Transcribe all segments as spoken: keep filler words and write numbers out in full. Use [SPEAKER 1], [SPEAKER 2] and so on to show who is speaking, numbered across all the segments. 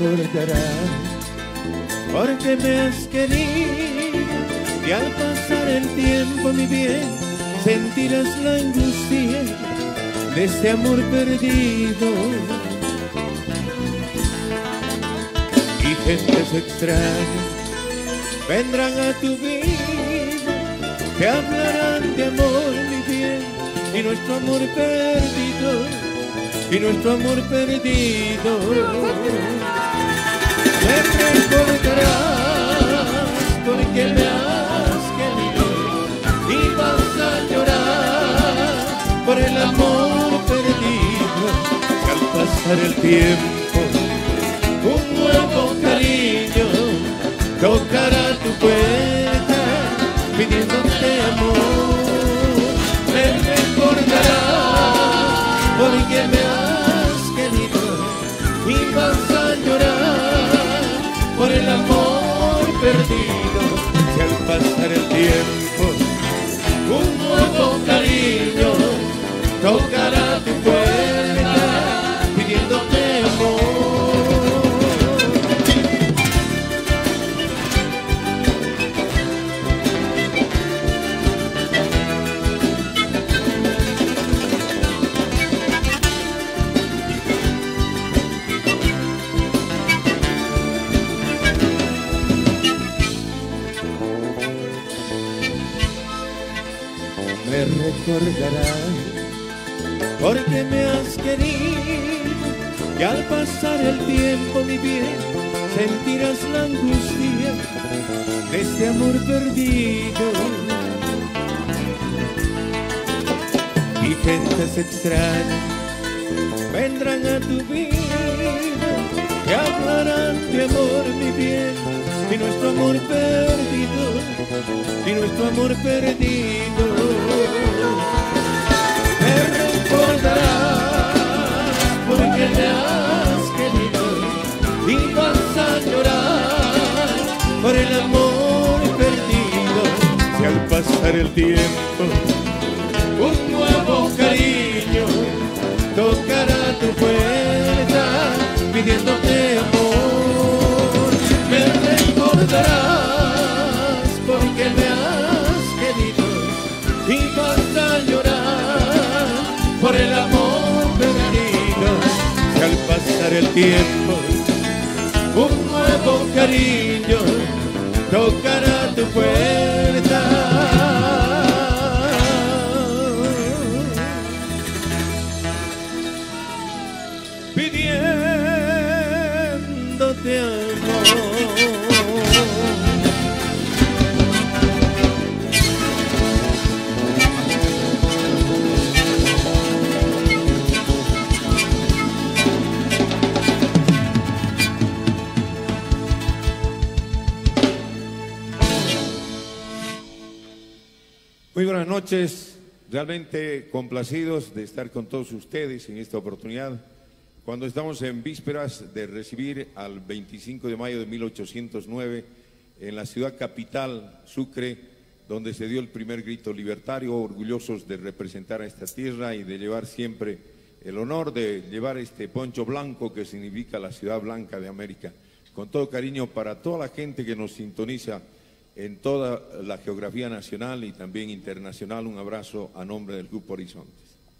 [SPEAKER 1] recordarás, porque me has querido, y al pasar el tiempo, mi bien, sentirás la angustia de este amor perdido. Y gentes extrañas vendrán a tu vida, te hablarán de amor, mi bien, y nuestro amor perdido, y nuestro amor perdido. Me recordarás porque me has querido, y vas a llorar por el amor perdido. Y al pasar el tiempo, un nuevo cariño tocará tu puerta pidiéndote amor. Me recordarás porque me has querido, y vas a llorar por el amor perdido. Y al pasar el tiempo, un nuevo cariño tocará tu puerta pidiéndote amor. Me recordarás porque me has querido, y al pasar el tiempo, mi bien, sentirás la angustia de este amor perdido. Y gentes extrañas vendrán a tu vida, te hablarán de amor, mi bien, y nuestro amor perdido, y nuestro amor perdido. Me recordarás porque me has querido, y vas a llorar por el amor perdido. Si al pasar el tiempo, un nuevo cariño tocará tu puerta pidiéndote amor. Me recordarás porque me has querido, y vas a llorar por el amor perdido. Si al pasar el tiempo, un nuevo cariño tocará tu puerta pidiéndote amor. Muy buenas noches, realmente complacidos de estar con todos ustedes en esta oportunidad, cuando estamos en vísperas de recibir al veinticinco de mayo de mil ochocientos nueve en la ciudad capital, Sucre, donde se dio el primer grito libertario, orgullosos de representar a esta tierra y de llevar siempre el honor de llevar este poncho blanco que significa la ciudad blanca de América. Con todo cariño para toda la gente que nos sintoniza en toda la geografía nacional y también internacional, un abrazo a nombre del Grupo Horizontes.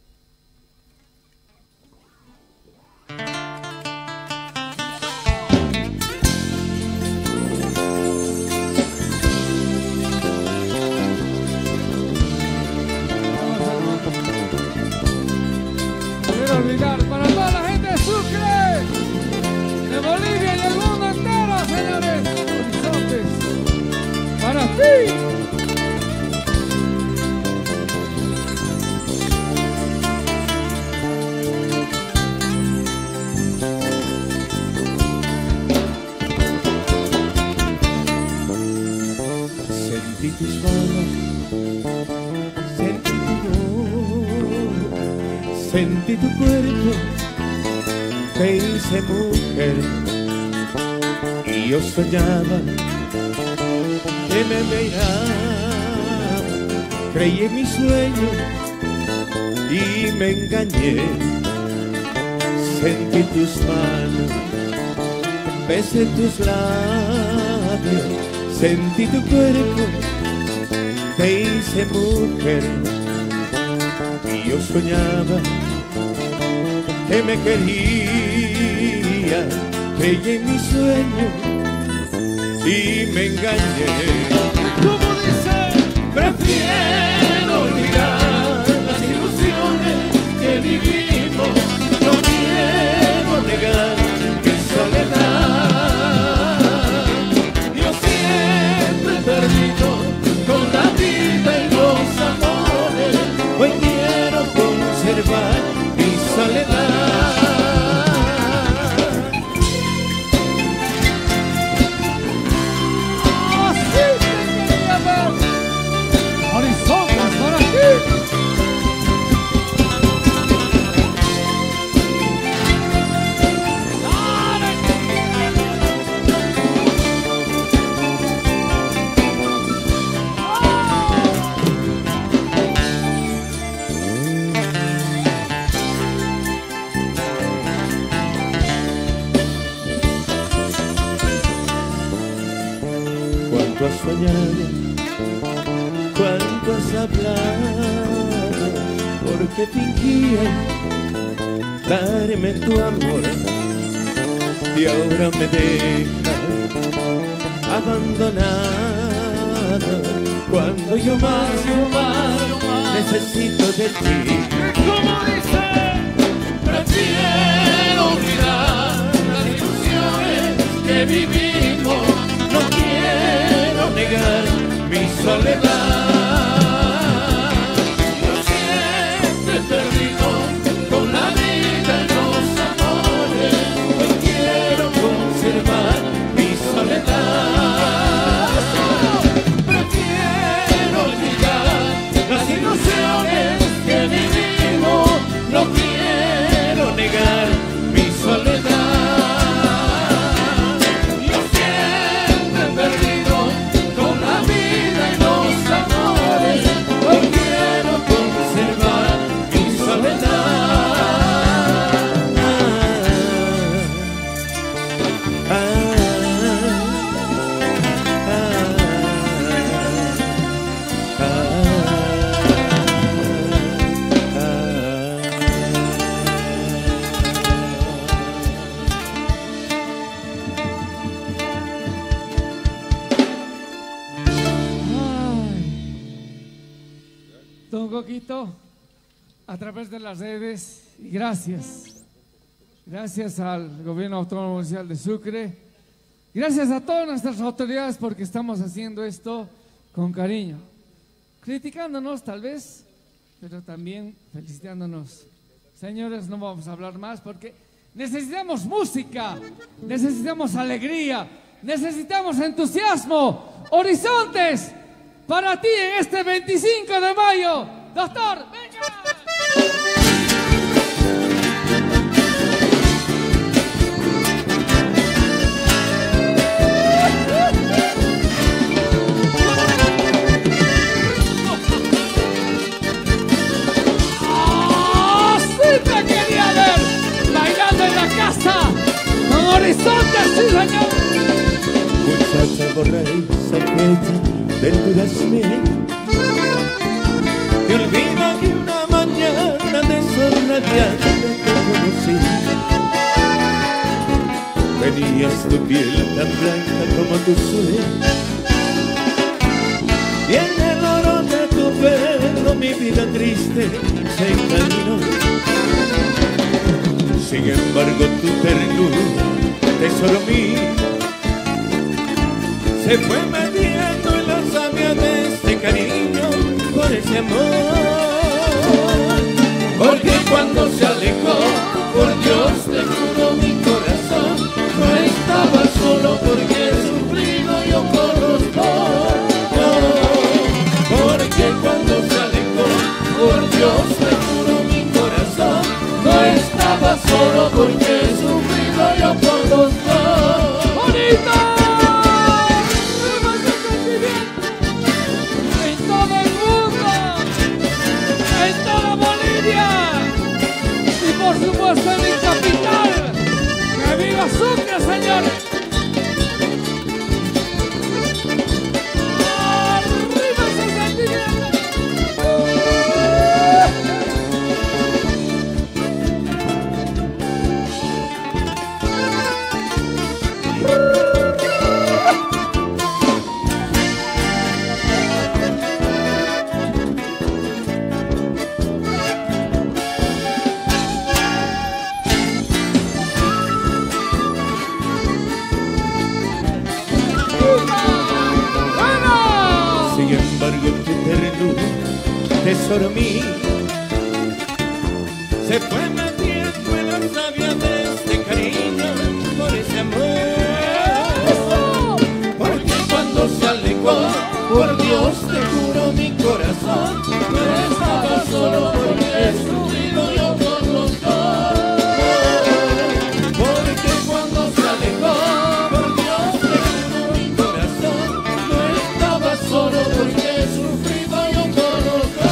[SPEAKER 2] Quiero olvidar para toda la gente de Sucre, de Bolivia y el mundo entero, señores, Horizontes. Para ti.
[SPEAKER 1] Sentí tus manos, sentí tu voz, sentí tu cuerpo, te hice mujer, y yo soñaba que me veía, creí en mi sueño y me engañé. Sentí tus manos,
[SPEAKER 3] besé tus labios, sentí tu cuerpo, te hice mujer. Y yo soñaba que me quería, creí en mi sueño y me engañé.
[SPEAKER 2] ¿Cómo dice?
[SPEAKER 3] Prefiero olvidar las ilusiones que vivimos, no quiero negar mi soledad. Yo siempre he perdido con la vida y los amores, hoy quiero conservar mi soledad.
[SPEAKER 2] Así te quería ver. Horizontes para ti.
[SPEAKER 3] Cuánto has soñado, cuánto has hablado, porque fingías darme tu amor y ahora me dejas abandonado, cuando yo más, yo más necesito de ti.
[SPEAKER 2] ¿Cómo dice?
[SPEAKER 3] Prefiero olvidar las ilusiones que vivimos, no quiero negar mi soledad. Yo siempre he perdido con la vida y los amores, hoy quiero conservar mi soledad. Prefiero olvidar las ilusiones que vivimos, no quiero negar mi soledad. Yo siempre he perdido con la vida y los amores, hoy quiero conservar mi soledad. Ah, ah, ah, ah,
[SPEAKER 2] Ay. Don Coquito, a través de las redes, y gracias. Gracias al Gobierno Autónomo Municipal de Sucre. Gracias a todas nuestras autoridades porque estamos haciendo esto con cariño. Criticándonos tal vez, pero también felicitándonos. Señores, no vamos a hablar más porque necesitamos música, necesitamos alegría, necesitamos entusiasmo. Horizontes para ti en este veinticinco de mayo. Doctor, venga. ¡Así te quería ver! Bailando en la casa con Horizontes, sí señor.
[SPEAKER 3] muchacha borracha aquella del durazné, te olvida que una mañana de sol radiante te conocí. Tenías tu piel tan blanca como tu sueño, y en el oro de tu pelo mi vida triste se encaminó. Sin embargo tu ternura, tesoro mío, se fue metiendo en la savia de este cariño por ese amor. Porque cuando se alejó, por Dios te juro mi corazón, no estaba solo porque he sufrido yo por los dos. No, porque cuando se alejó, por Dios te juro mi corazón, no estaba solo porque he sufrido yo por los dos.
[SPEAKER 2] ¡Bonito! En todo el mundo, en toda Bolivia y por supuesto en mi capital.
[SPEAKER 3] tesoro mío, se fue metiendo en la savia de este cariño por ese amor. Porque cuando se alejó, por Dios te juro mi corazón, no estaba solo porque he sufrido yo con los dos. Porque cuando se alejó, por Dios te juro mi corazón, no estaba solo porque he sufrido yo con los dos.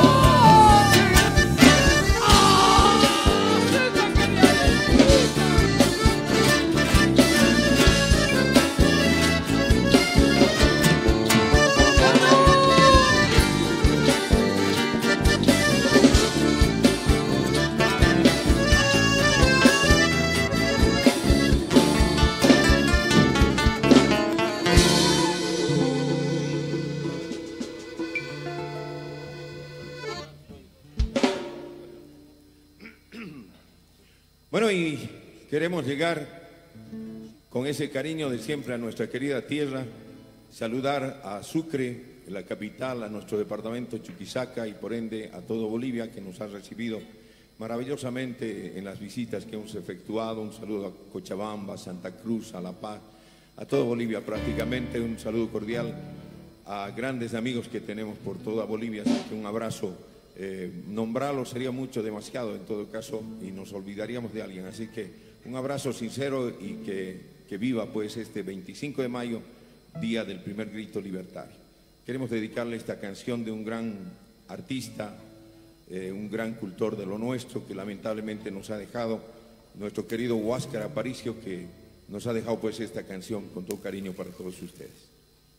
[SPEAKER 1] Bueno, y queremos llegar con ese cariño de siempre a nuestra querida tierra, saludar a Sucre, la capital, a nuestro departamento Chuquisaca y por ende a todo Bolivia que nos ha recibido maravillosamente en las visitas que hemos efectuado. Un saludo a Cochabamba, Santa Cruz, a La Paz, a todo Bolivia prácticamente. Un saludo cordial a grandes amigos que tenemos por toda Bolivia, así que un abrazo. Eh, nombrarlo sería mucho, demasiado en todo caso, y nos olvidaríamos de alguien, así que un abrazo sincero y que, que viva pues este veinticinco de mayo, día del primer grito libertario. Queremos dedicarle esta canción de un gran artista, eh, un gran cultor de lo nuestro, que lamentablemente nos ha dejado, nuestro querido Huáscar Aparicio, que nos ha dejado pues esta canción con todo cariño para todos ustedes.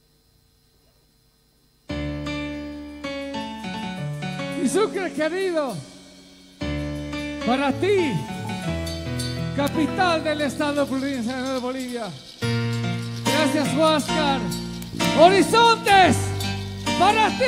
[SPEAKER 2] Y Sucre querido, para ti, capital del estado plurinacional de Bolivia. Gracias, Huáscar. Horizontes, para ti.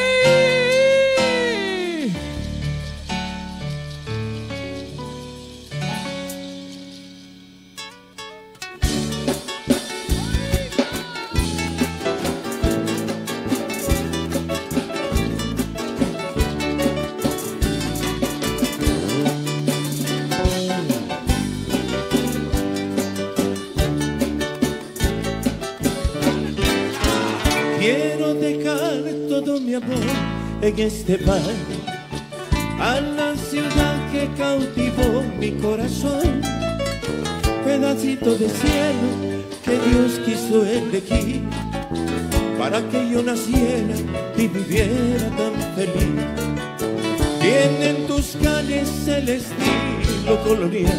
[SPEAKER 3] Quiero dejar todo mi amor en este bar, a la ciudad que cautivó mi corazón, pedacito de cielo que Dios quiso elegir para que yo naciera y viviera tan feliz. Tienen tus calles el estilo colonial,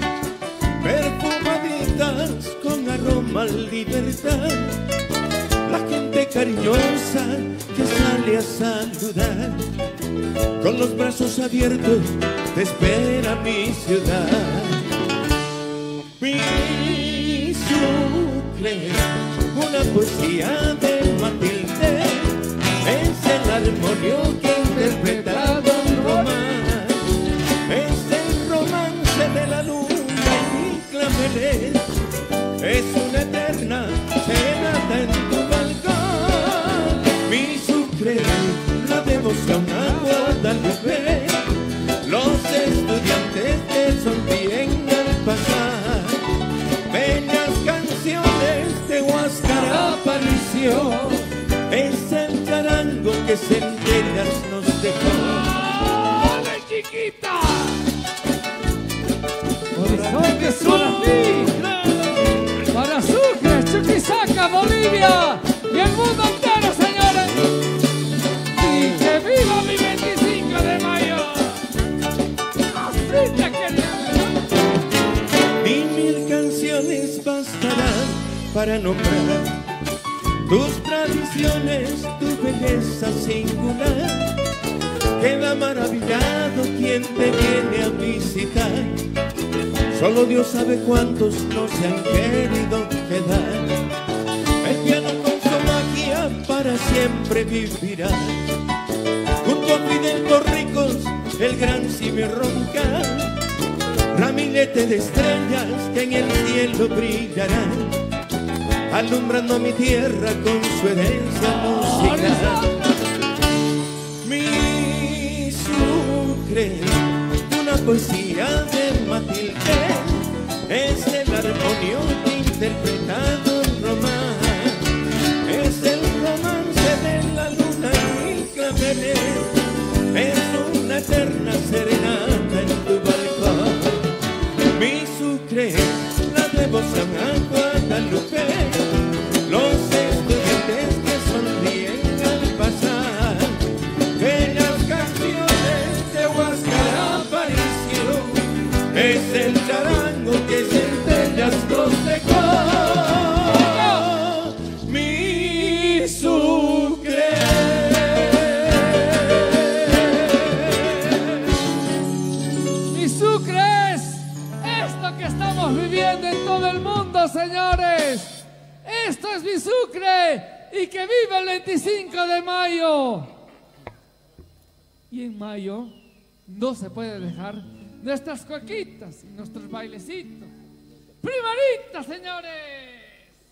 [SPEAKER 3] perfumaditas con aroma a libertad. La gente cariñosa que sale a saludar, con los brazos abiertos te espera mi ciudad. Mi Sucre, una poesía de Matilde, es el armonio que interpreta Don Román. Es el romance de la luna y claveles, es una eterna serenata en tu balcón. Mi Sucre, la devoción a Guadalupe, los estudiantes te sonríen al pasar. Bellas canciones de Huáscar Aparicio, es el charango que centellas nos dejó.
[SPEAKER 2] ¡Ole, chiquita! Horizontes para ti, para Sucre, Chuquisaca, Bolivia y el mundo entero, señores. Y que viva mi veinticinco de mayo. Así te quería.
[SPEAKER 3] Ni mil canciones bastarán para nombrar tus tradiciones, tu belleza singular. Queda maravillado quien te viene a visitar. Solo Dios sabe cuántos no se han querido quedar. El piano con su magia para siempre vivirá. Junto a Fidel Torricos, el gran cimarrón, ramillete de estrellas que en el cielo brillarán, alumbrando a mi tierra con su herencia musical. Mi Sucre, una poesía de Matilde, es el armonio interpretado en román, es el romance de la luna y claveles, es una eterna serenata en tu balcón. Mi Sucre, la devoción a Guadalupe, los estudiantes que sonríen al pasar, bellas canciones de Huáscar Aparicio, es el charango que centellas nos dejó. Mi Sucre.
[SPEAKER 2] Mi Sucre es esto que estamos viviendo en todo el mundo, señores. Esto es mi Sucre y que viva el veinticinco de mayo. Y en mayo no se puede dejar nuestras coquitas y nuestros bailecitos. ¡Primeritas, señores!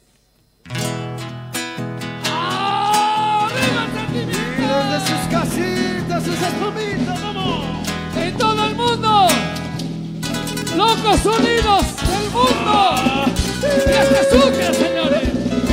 [SPEAKER 2] ¡Arriba el sentimiento!
[SPEAKER 4] Y desde sus casitas, sus espumitas, vamos.
[SPEAKER 2] En todo el mundo, locos unidos del mundo. Este Sucre, señores.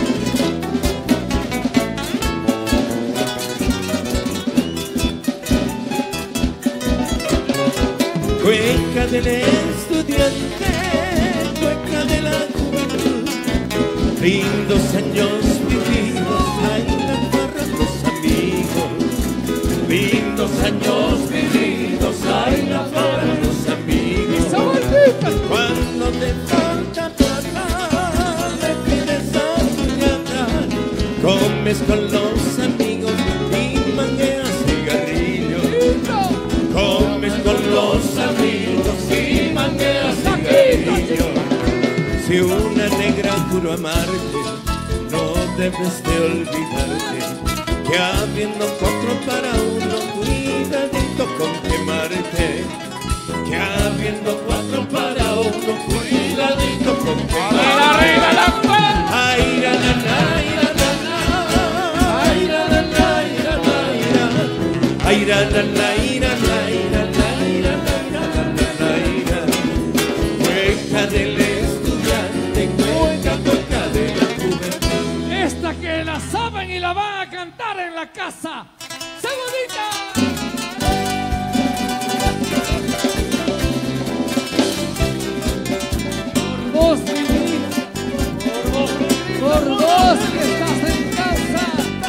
[SPEAKER 3] Cueca del estudiante, cueca de la juventud, lindos años vividos, bailan para los amigos, lindos años vividos, bailan para los amigos. Cuando te falta plata, le pides a tu gata, comes con los amigos y mangueas cigarrillos. Comes con los amigos y mangueas cigarrillos. Si una negra juró amarte, no debes de olvidarte que habiendo cuatro para uno, cuidadito con quemarte. Que habiendo cuatro para uno, cuidadito con quemarte.
[SPEAKER 2] ¡Arriba la cuenta!
[SPEAKER 3] Ay, la, la, la, la, la, ay, la, la, la, la, la, ay, la, la, la, la. Del estudiante, cueca, cueca de la juventud.
[SPEAKER 2] Esta que la saben y la van a cantar en la casa. ¡Segundita! Por vos, mi vida, por vos, por vos que estás en casa.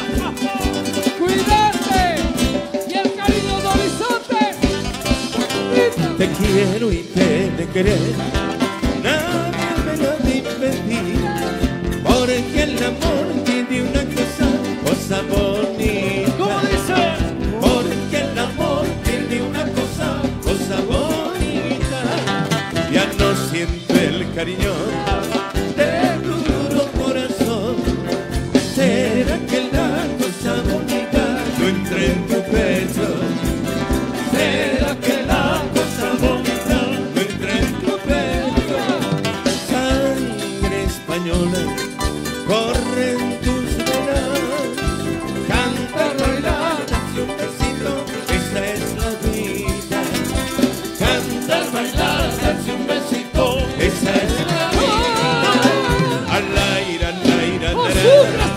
[SPEAKER 2] Cuidarte y el cariño de horizonte.
[SPEAKER 3] Te quiero y te de querer. Nadie me lo ha de impedir, porque el amor tiene una cosa, cosa bonita.
[SPEAKER 4] ¿Cómo dice?
[SPEAKER 3] Porque el amor tiene una cosa, cosa bonita. Ya no siento el cariño de tu duro corazón. ¿Será que la cosa bonita no entra en tu pecho? ¿Será que la cosa bonita no entra en tu pecho? Sangre española corre en tus venas. Canta, bailar, date un besito, esa es la vida. Canta, bailar, date un besito, esa es la vida. Al aire, al aire, al aire.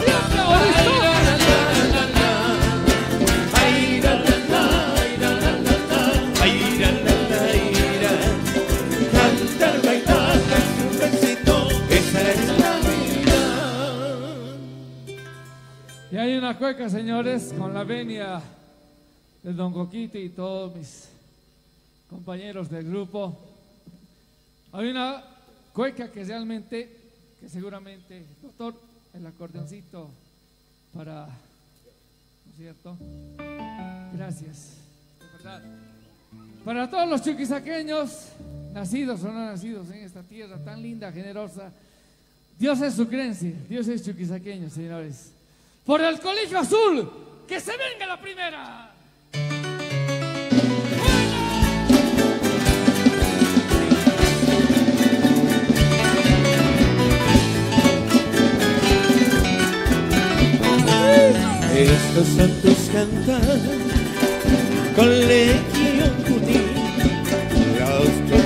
[SPEAKER 2] Y hay una cueca, señores, con la venia de Don Coquito y todos mis compañeros del grupo. Hay una cueca que realmente, que seguramente, doctor, el acordeoncito para, ¿no es cierto? Gracias, de verdad. Para todos los chuquisaqueños, nacidos o no nacidos en esta tierra tan linda, generosa, Dios es su creencia, Dios es chuquisaqueño, señores. Por el Colegio Azul, que se venga la primera.
[SPEAKER 3] Estos son tus cantares, Colegio Junín.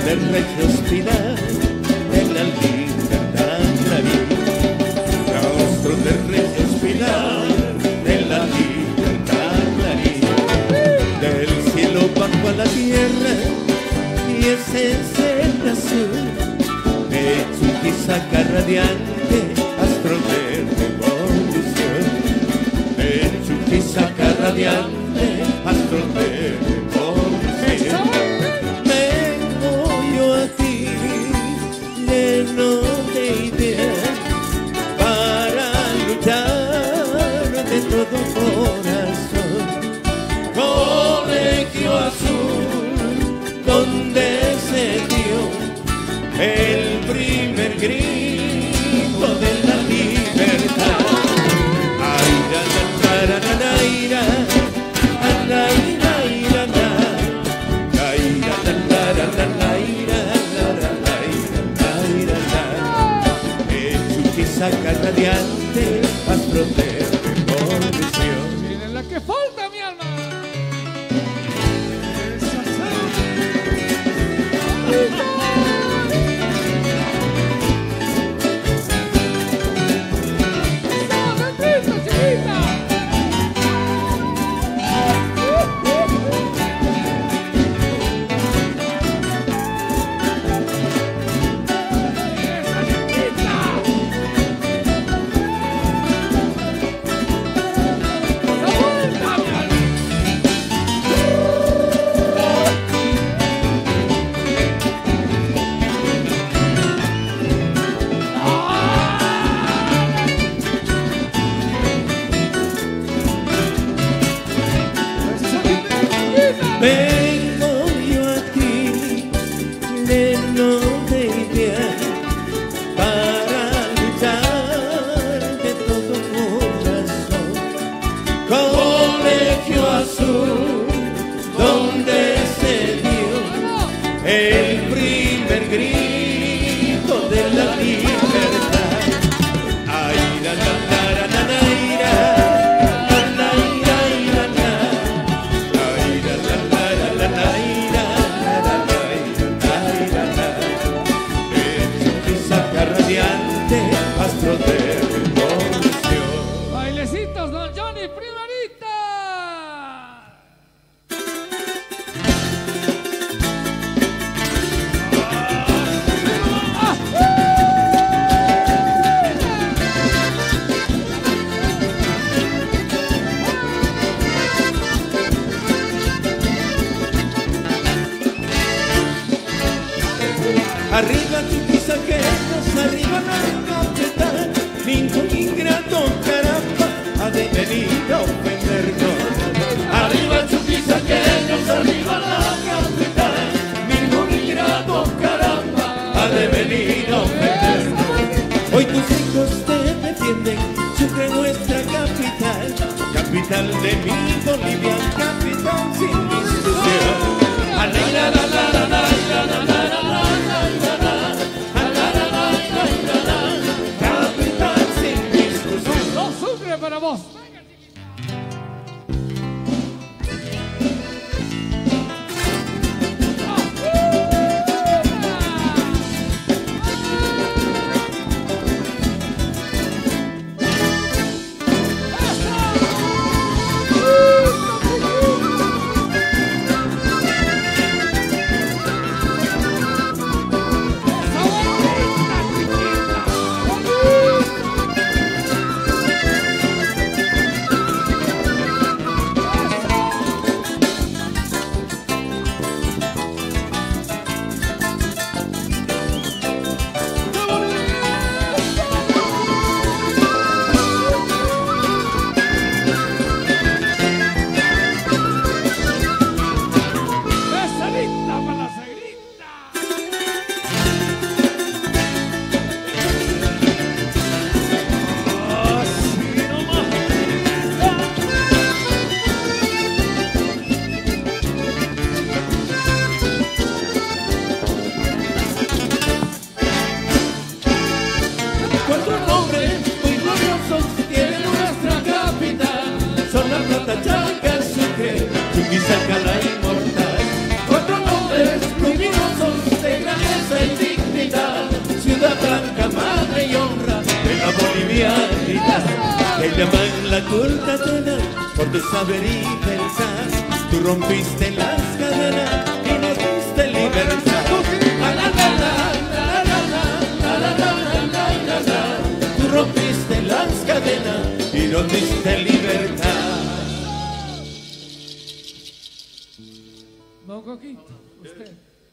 [SPEAKER 3] del Regio Pilar de la libertad clarín, claustro del Regio Pilar de la libertad clarín, del cielo bajo a la tierra y ese es el azul de Chuquisaca radiante, astro de revolución, de Chuquisaca radiante, astro de revolución. Vengo yo a ti, lleno de ideas, para luchar de todo corazón. Colegio Azul, donde se dio el primer grito de la libertad. Ay, la, la, la, la, la, ira, la, la, ira, ira, la, la, ira, la, la, la, la, la, ira, la, la, la, ira, la, ira, la. El Chuquisaca radiante, astro de revolución.
[SPEAKER 2] Miren la que falta, mi alma.
[SPEAKER 3] Vengo yo a ti, lleno de ideas, para luchar de todo corazón. Colegio Azul, donde se dio el primer grito de la libertad. Ay, la, la, la, la, la, ira. Astro de revolución.
[SPEAKER 2] Bailecitos, don Johnny, primerita.
[SPEAKER 3] Arriba chuquisaqueños, arriba la capital, ningún ingrato caramba ha de venir a ofendernos. Arriba chuquisaqueños, arriba la capital, ningún ingrato caramba ha de venir a ofendernos. Hoy tus hijos te defienden, Sucre nuestra capital, capital de mi Bolivia, capital sin discusión. A la la la la la la la la la.
[SPEAKER 2] Para vos.
[SPEAKER 3] jovialidad. Te llaman la Cortatana por tu saber y pensar. Tú rompiste las cadenas y nos diste libertad. La, la, la, la, la, la, la, la, la, la, la, la. Tú rompiste las cadenas y nos diste libertad.
[SPEAKER 2] Don Coquito, usted.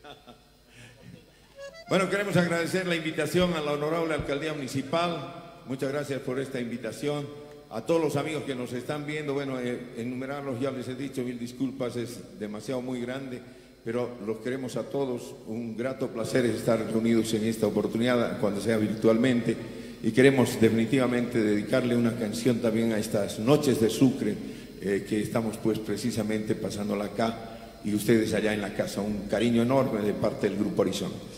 [SPEAKER 1] Bueno, queremos agradecer la invitación a la honorable alcaldía municipal. Muchas gracias por esta invitación. A todos los amigos que nos están viendo, bueno, eh, enumerarlos ya les he dicho, mil disculpas, es demasiado muy grande, pero los queremos a todos. Un grato placer estar reunidos en esta oportunidad, cuando sea virtualmente, y queremos definitivamente dedicarle una canción también a estas noches de Sucre, eh, que estamos pues precisamente pasándola acá, y ustedes allá en la casa. Un cariño enorme de parte del Grupo Horizontes.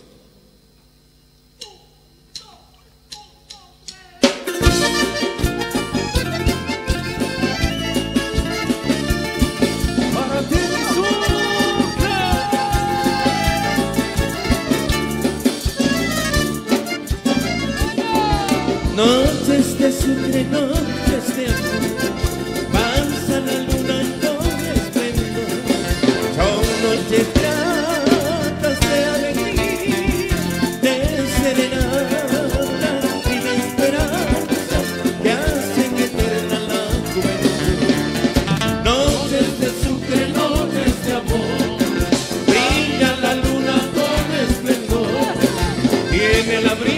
[SPEAKER 3] Noches de Sucre, noches de amor, pasa la luna con esplendor. Son noches gratas de alegría, de serenata y de esperanza que hacen eterna la juventud. Noches de Sucre, noches de amor, brilla la luna con esplendor y en el abril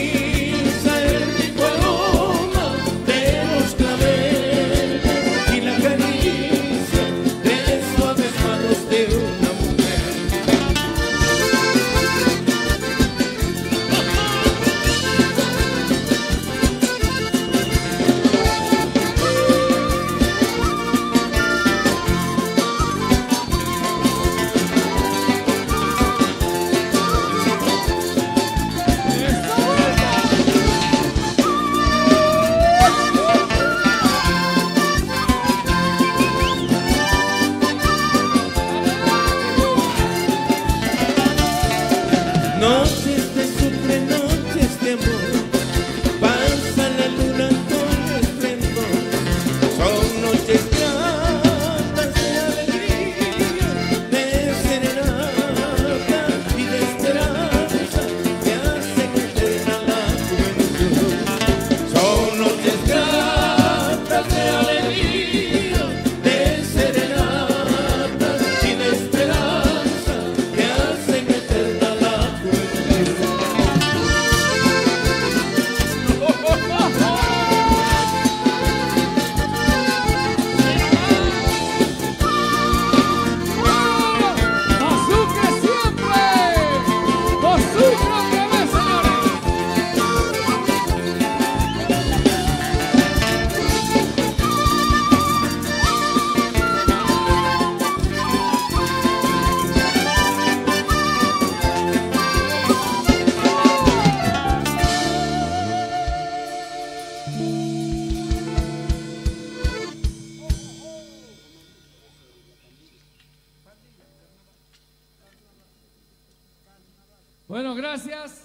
[SPEAKER 2] Bueno, gracias.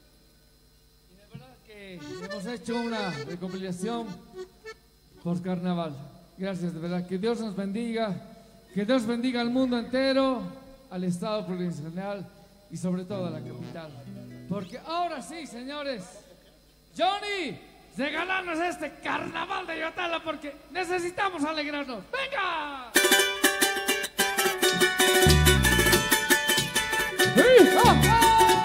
[SPEAKER 2] Y de verdad que hemos hecho una recopilación por carnaval. Gracias, de verdad. Que Dios nos bendiga. Que Dios bendiga al mundo entero, al Estado plurinacional y sobre todo a la capital. Porque ahora sí, señores, Johnny, regalarnos este carnaval de Yotala porque necesitamos alegrarnos. ¡Venga! ¡Hija!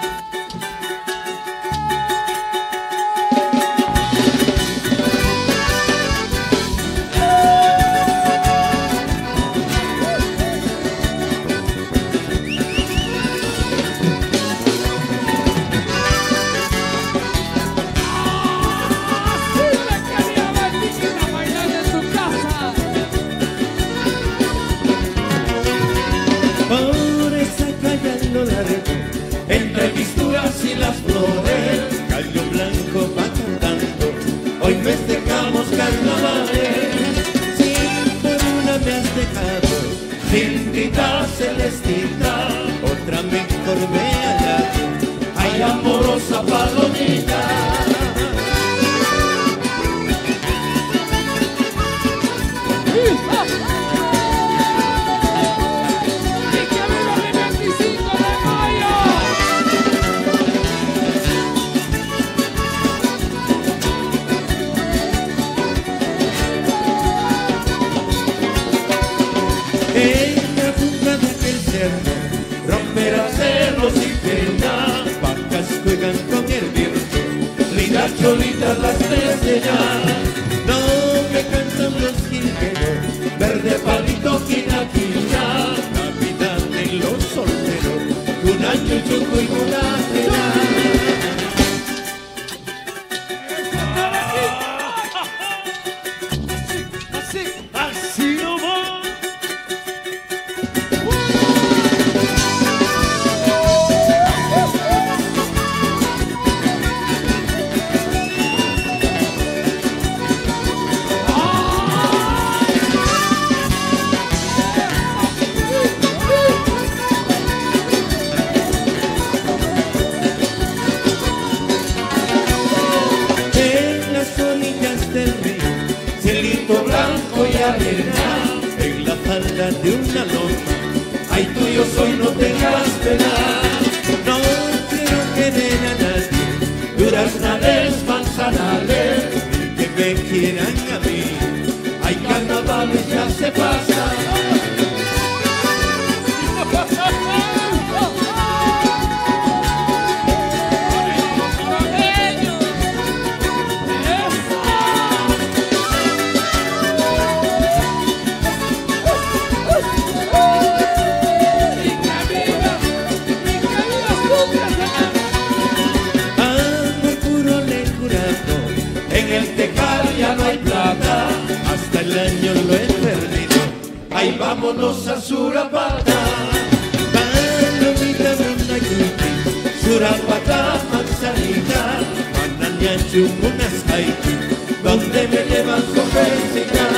[SPEAKER 3] Entre misturas y las flores, gallo blanco va cantando. Hoy festejamos carnavales. Si por una me has dejado, lindita celestita, otra mejor me hallado. Ay, amorosa palomita. solitas las tres de ya. No me cantan los jilgueros, verde palito quinaquilla, Navidad de los solteros, un año chuco y una cena. En la falda de una loma, ay tú yo soy, no tengas pena. No quiero querer a nadie, duraznales, manzanales, ni que me quieran a mí. Hay carnavales, ya se pasa. Hasta el año lo he perdido. Ay, vámonos a Surapata. Palomita, Monayuti, Surapata, Manzanita, Mananiachu, Munasaiki, donde me llevan con vecina.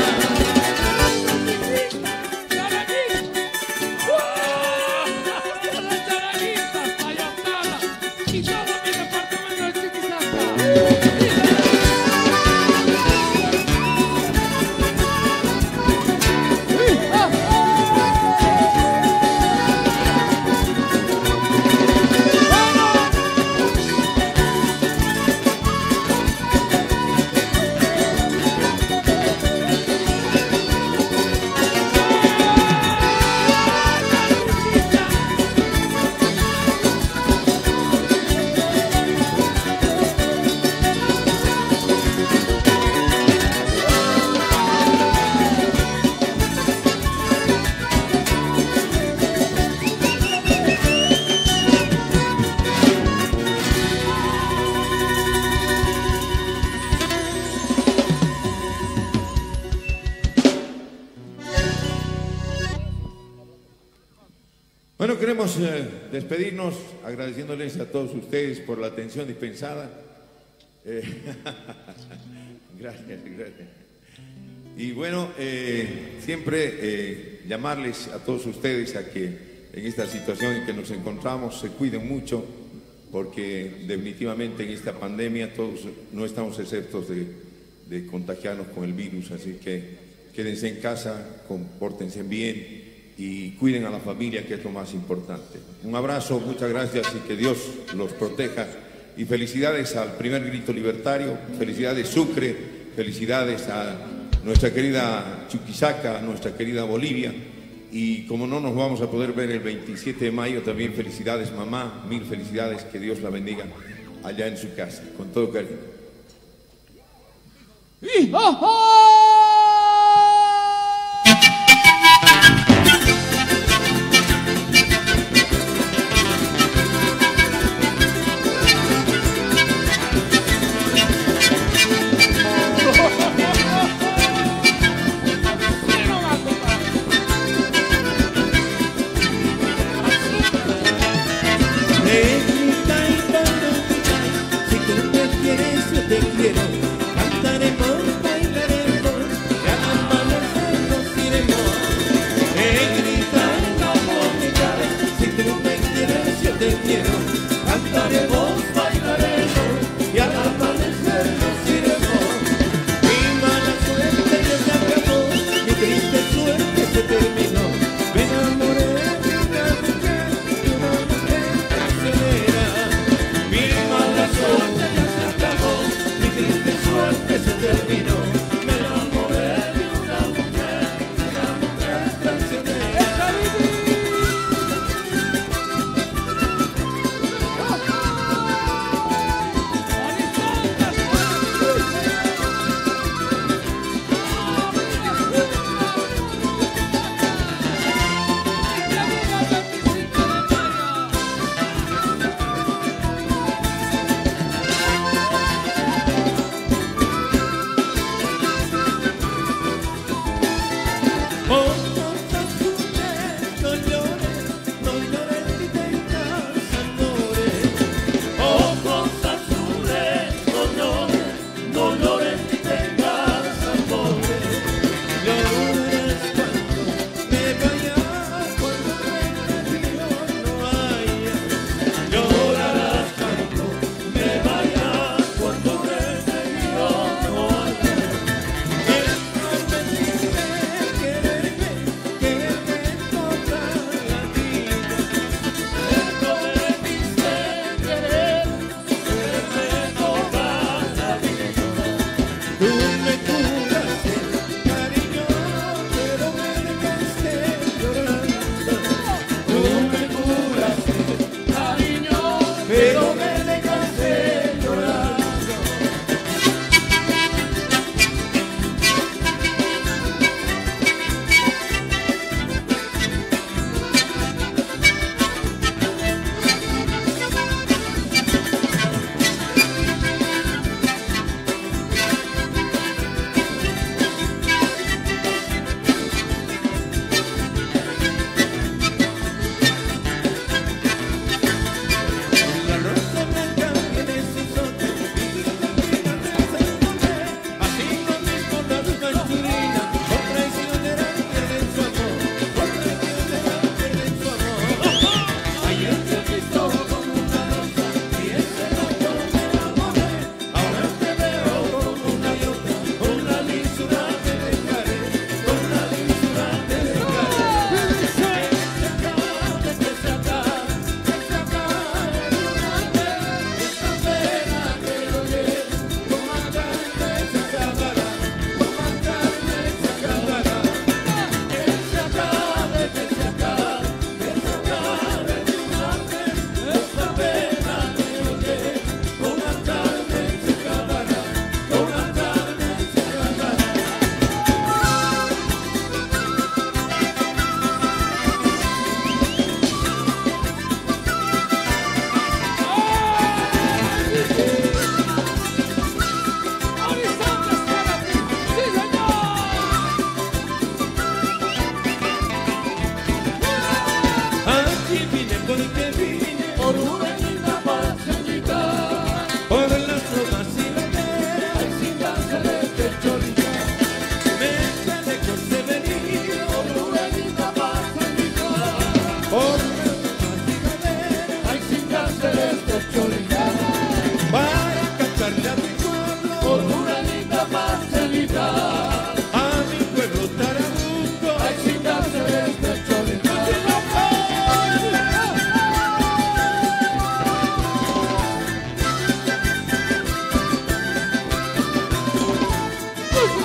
[SPEAKER 1] Bueno, queremos eh, despedirnos agradeciéndoles a todos ustedes por la atención dispensada. Eh, gracias, gracias. Y bueno, eh, siempre eh, llamarles a todos ustedes a que en esta situación en que nos encontramos se cuiden mucho, porque definitivamente en esta pandemia todos no estamos exceptos de, de contagiarnos con el virus, así que quédense en casa, compórtense bien y cuiden a la familia, que es lo más importante. Un abrazo, muchas gracias y que Dios los proteja. Y felicidades al primer grito libertario, felicidades Sucre, felicidades a nuestra querida Chuquisaca, a nuestra querida Bolivia. Y como no nos vamos a poder ver el veintisiete de mayo, también felicidades mamá, mil felicidades, que Dios la bendiga allá en su casa, con todo cariño.
[SPEAKER 3] Si tú me quieres, yo te quiero. Cantaremos, bailaremos.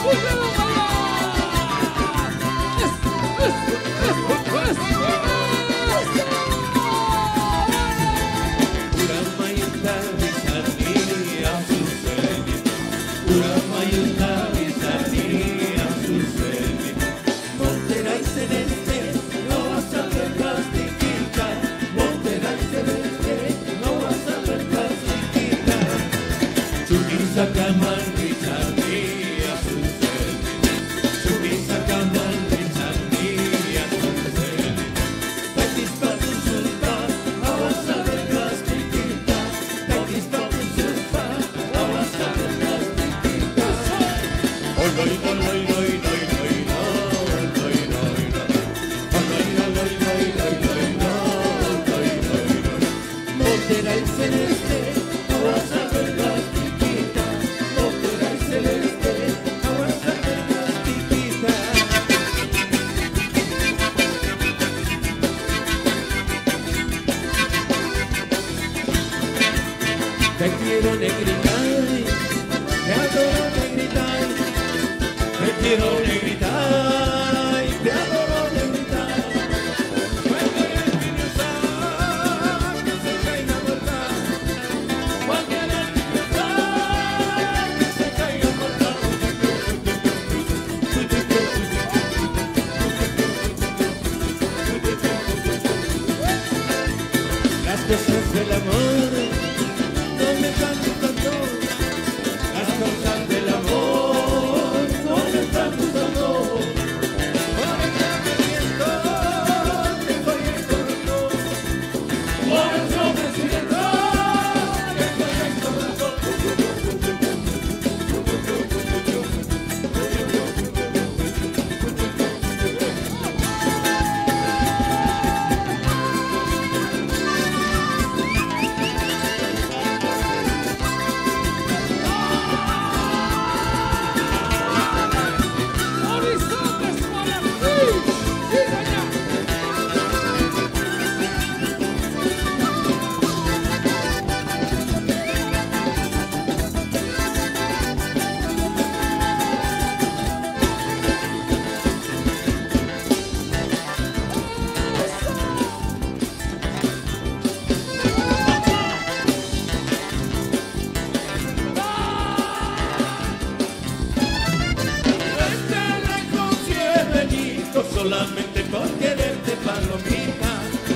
[SPEAKER 3] Solamente por quererte, palomita.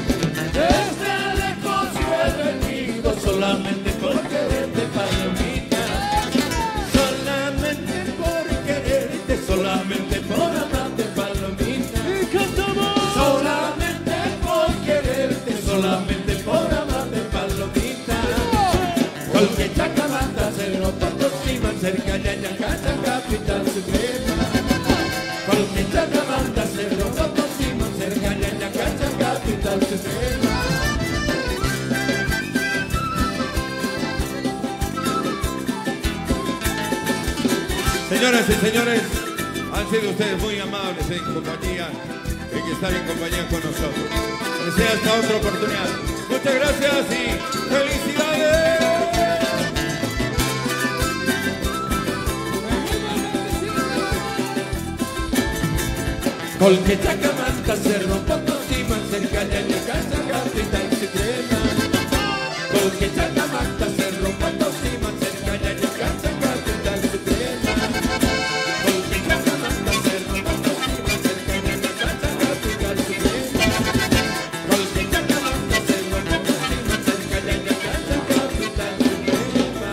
[SPEAKER 3] Desde lejos yo he venido solamente por quererte, palomita. Solamente por quererte, solamente por amarte, palomita.
[SPEAKER 4] Y cantamos.
[SPEAKER 3] Solamente por quererte, solamente por amarte, palomita. Cualquier chacabanda se lo patrocina cerca de Ayacacha, capital suprema. Cualquier chacabanda se lo patrocina cerca de Ayacacha, capital suprema.
[SPEAKER 1] Señoras y señores, han sido ustedes muy amables en compañía, en estar en compañía con nosotros. Les deseo hasta otra oportunidad. Muchas gracias y felicidades.
[SPEAKER 3] Cualquier chacamanta cerro Potosí, más cerca de Ayacacha, capital suprema. Cualquier chacamanta cerro Potosí, más cerca de Ayacacha, capital suprema. Cualquier chacamanta cerro Potosí, más cerca de Ayacacha, capital suprema. Cualquier chacamanta cerro Potosí, más cerca de Ayacacha, capital suprema.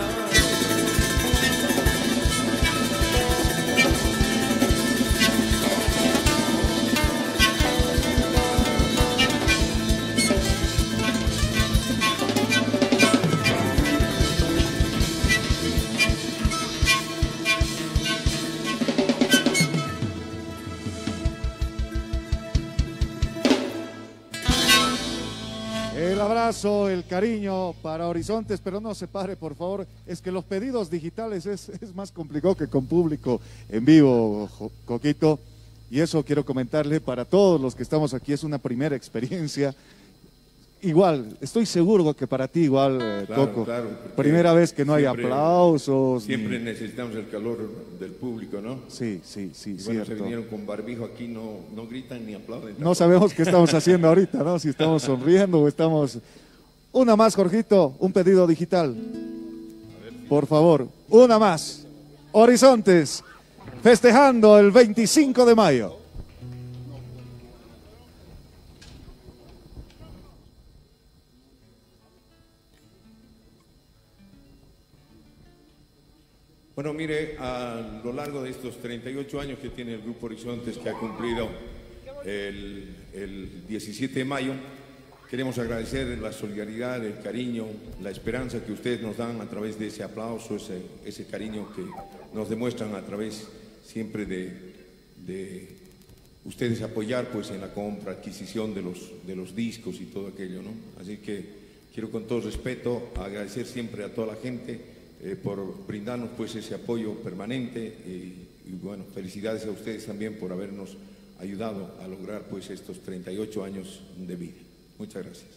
[SPEAKER 5] El abrazo, el cariño para Horizontes, pero no se pare, por favor. Es que los pedidos digitales es, es más complicado que con público en vivo, Coquito. Y eso quiero comentarle para todos los que estamos aquí, es una primera experiencia. igual, estoy seguro que para ti igual, eh,
[SPEAKER 1] Claro,
[SPEAKER 5] Coco.
[SPEAKER 1] claro,
[SPEAKER 5] Primera vez que no hay
[SPEAKER 1] siempre-
[SPEAKER 5] aplausos.
[SPEAKER 1] Siempre
[SPEAKER 5] ni-
[SPEAKER 1] necesitamos el calor del público, ¿no?
[SPEAKER 5] Sí, sí, sí,
[SPEAKER 1] Y bueno, se
[SPEAKER 5] cierto.
[SPEAKER 1] vinieron con barbijo aquí, no, no gritan ni aplauden.
[SPEAKER 5] No sabemos qué estamos haciendo ahorita, ¿no? Si estamos sonriendo o estamos... Una más, Jorgito, un pedido digital. Por favor, una más. Horizontes, festejando el veinticinco de mayo.
[SPEAKER 1] Bueno, mire, a lo largo de estos treinta y ocho años que tiene el Grupo Horizontes, que ha cumplido el, el diecisiete de mayo, queremos agradecer la solidaridad, el cariño, la esperanza que ustedes nos dan a través de ese aplauso, ese, ese cariño que nos demuestran a través siempre de, de ustedes apoyar pues en la compra, adquisición de los, de los discos y todo aquello, ¿no? Así que quiero con todo respeto agradecer siempre a toda la gente eh, por brindarnos pues ese apoyo permanente y, y bueno, felicidades a ustedes también por habernos ayudado a lograr pues estos treinta y ocho años de vida. Muchas gracias.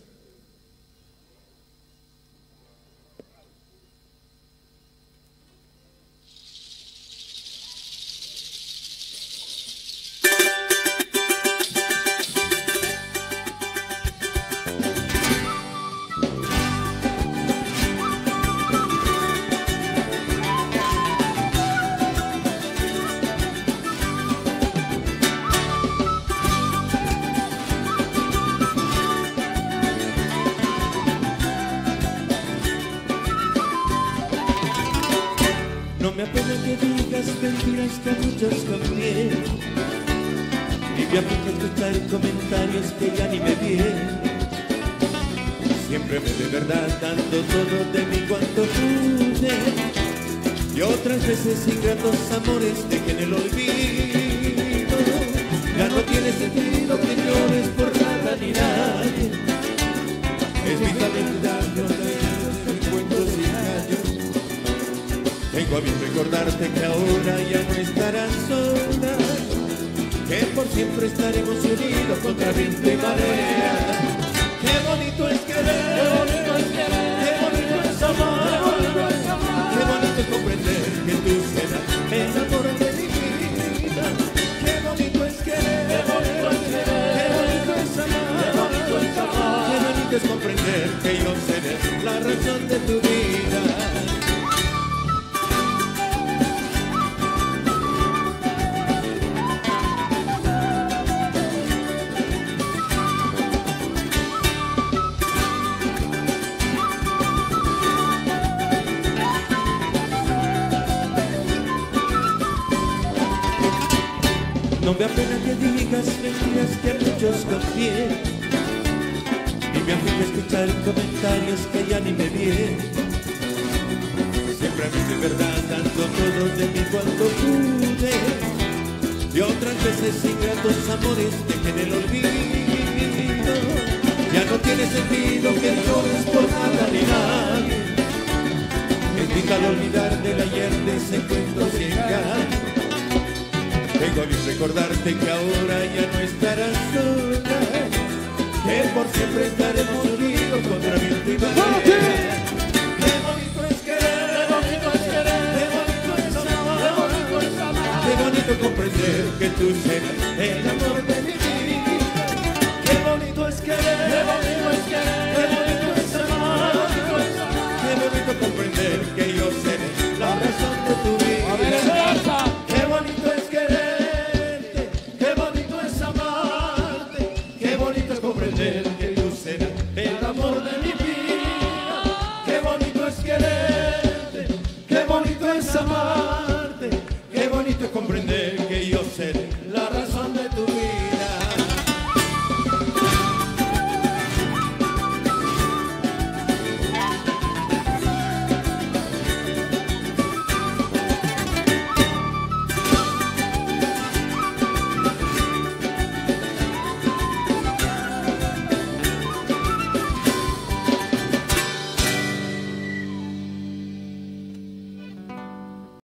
[SPEAKER 3] No me apena que digas mentiras que a muchos conviene, ni me apena escuchar comentarios que ya ni me vienen. Siempre me de verdad dando todo de mí cuanto pude, y otras veces ingratos amores dejé en el olvido. Ya no tiene sentido que llores por nada ni nadie, es vital olvidarlo de cuentos y gallos. Vengo a mí recordarte que ahora ya no estarás sola, que por siempre estaremos unidos contra viento y marea. Qué bonito es querer, qué bonito es querer, qué bonito es amar, qué bonito es comprender que tú serás el amor de mi vida. Qué bonito es querer, qué bonito es querer, qué bonito es amar, qué bonito es amar, qué bonito es comprender que yo seré la razón de tu vida. No me apena que digas mentiras que a muchos confié, ni me apena escuchar comentarios que ya ni me vienen. Siempre a mí de verdad dando todo de mí cuanto pude, y otras veces ingratos amores dejé en el olvido. Ya no tiene sentido que llores por nada ni nadie, es vital olvidar del ayer de ese cuento sin engaño. Vengo a recordarte que ahora ya no estarás sola, que por siempre estaremos unidos contra viento y marea. Qué bonito es querer, qué bonito es querer, qué bonito es amar, qué bonito es amar, qué bonito comprender que tú serás